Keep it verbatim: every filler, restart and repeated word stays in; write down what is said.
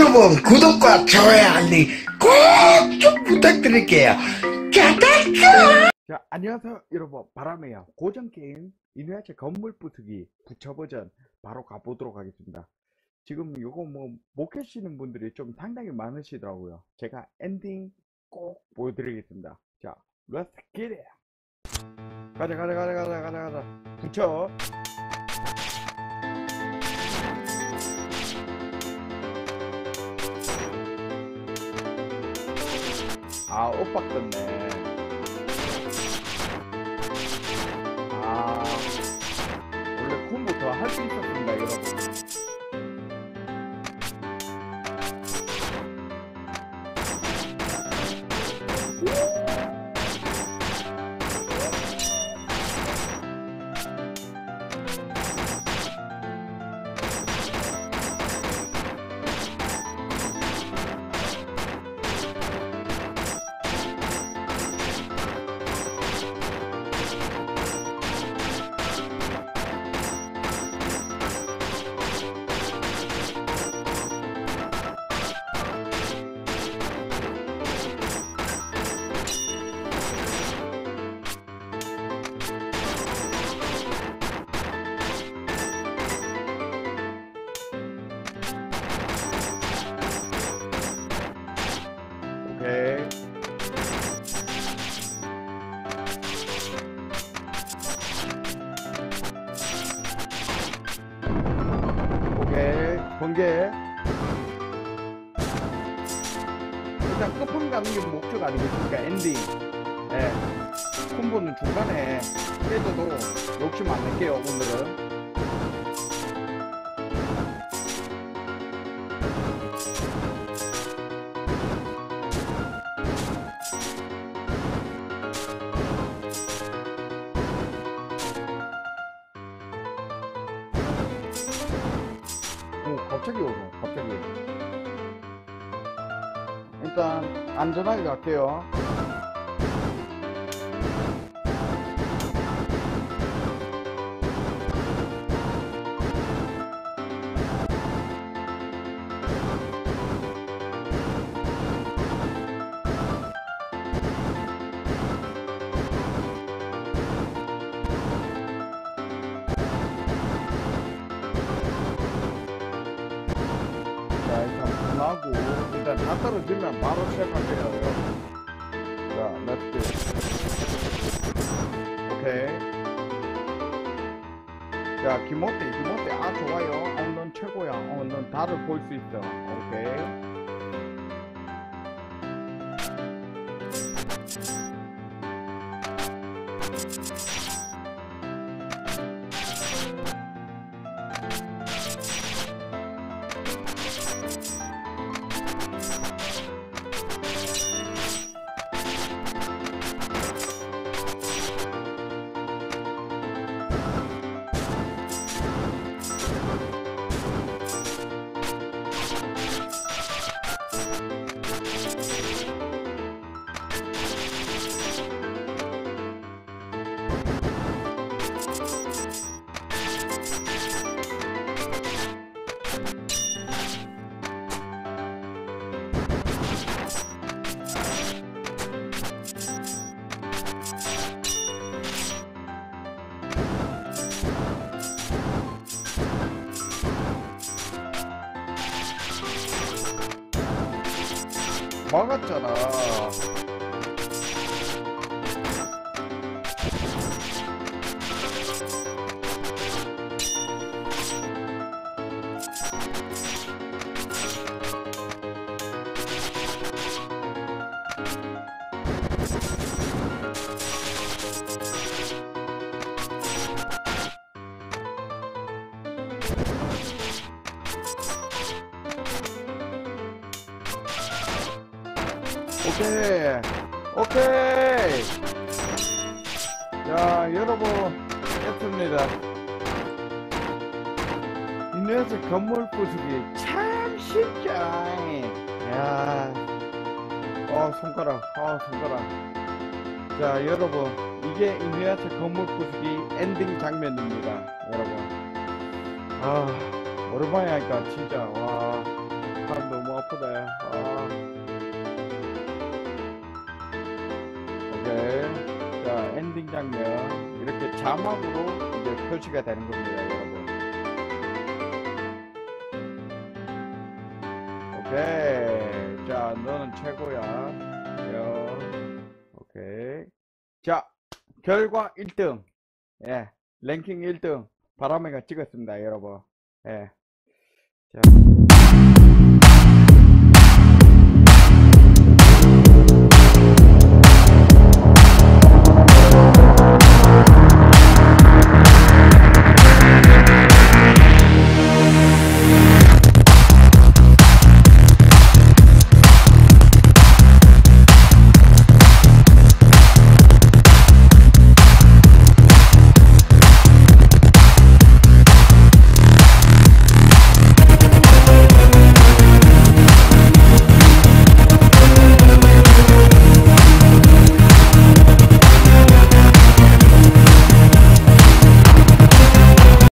여러분 구독과 좋아요 알림 꼭 좀 부탁드릴게요. 짜자자. 자, 안녕하세요 여러분, 바람이에요. 고전게임 이누야샤 건물 부수기 부처 버전 바로 가보도록 하겠습니다. 지금 요거 뭐 못 계시는 분들이 좀 상당히 많으시더라고요. 제가 엔딩 꼭 보여드리겠습니다. 자, 렛츠 겟 잇! 가자 가자 가자 가자 가자 가자 부처. 아, 엇박 떴네. 아, 원래 콤부터 할 수 있었습니다, 여러분. 오케이. 오케이. 번개. 일단 끝분 가는 게 목표가 아니겠습니까? 엔딩. 예. 콤보는 중간에 깨져도 욕심 안 낼게요, 오늘은. 갑자기 오죠, 갑자기. 일단 안전하게 갈게요. 하고 일단 다 떨어지면 바로 시작할게요. 자, 렛츠 오케이. 자, 김호태 김호태 아 좋아요. 어, 넌 최고야. 어, 넌 달을 볼 수 있어. 오케이. 막았잖아. 오케이. 오케이. 자, 여러분 했습니다. 이누야샤 건물 부수기 참 쉽죠. 야, 어 손가락, 어 손가락. 자, 여러분 이게 이누야샤 건물 부수기 엔딩 장면입니다, 여러분. 아, 오랜만에 하니까 진짜 와, 사람 너무 아프네. 아. 오케이. 자, 엔딩 장면. 이렇게 자막으로 이제 표시가 되는 겁니다, 여러분. 오케이. 자, 너는 최고야. 야. 오케이. 자, 결과 일 등. 예. 랭킹 일 등. 바람이가 찍었습니다, 여러분. 예. 자.